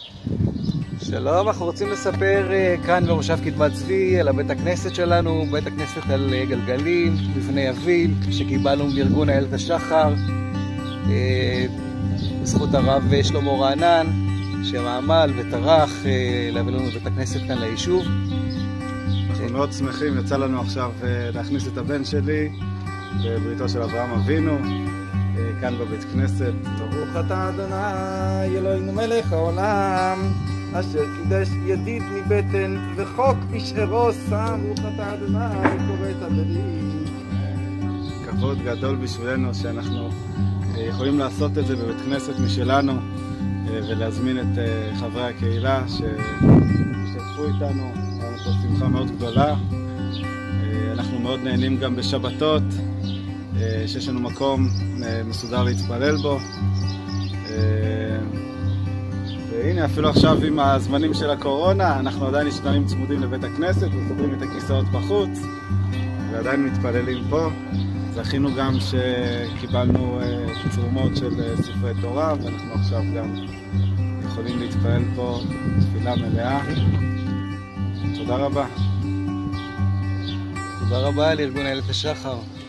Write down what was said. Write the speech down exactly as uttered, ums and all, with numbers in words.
שלום, אנחנו רוצים לספר כאן במושב קדמת צבי על הבית הכנסת שלנו, בית הכנסת על גלגלים, מבנה יביל, שקיבלנו מארגון איילת השחר, בזכות הרב שלמה רענן, שעמל וטרח להביא לנו בית הכנסת כאן ליישוב. אנחנו מאוד שמחים, יצא לנו עכשיו להכניס את הבן שלי בבריתו של אברהם אבינו, כאן בבית כנסת. ברוך אתה אדוני אלוהינו מלך העולם, אשר קידש ידיד מבטן וחוק בשערו שם. ברוך אתה אדוני קורא את הברית. כבוד גדול בשבילנו שאנחנו יכולים לעשות את זה בבית כנסת משלנו, ולהזמין את חברי הקהילה שהשתתפו איתנו. היינו פה שמחה מאוד גדולה. אנחנו מאוד נהנים גם בשבתות, שיש לנו מקום מסודר להתפלל בו. והנה, אפילו עכשיו עם הזמנים של הקורונה, אנחנו עדיין נשארים צמודים לבית הכנסת וסוגרים את הכיסאות בחוץ ועדיין מתפללים פה. זכינו גם שקיבלנו תרומות של ספרי תורה, ואנחנו עכשיו גם יכולים להתפלל פה תפילה מלאה. תודה רבה. תודה רבה לארגון איילת השחר.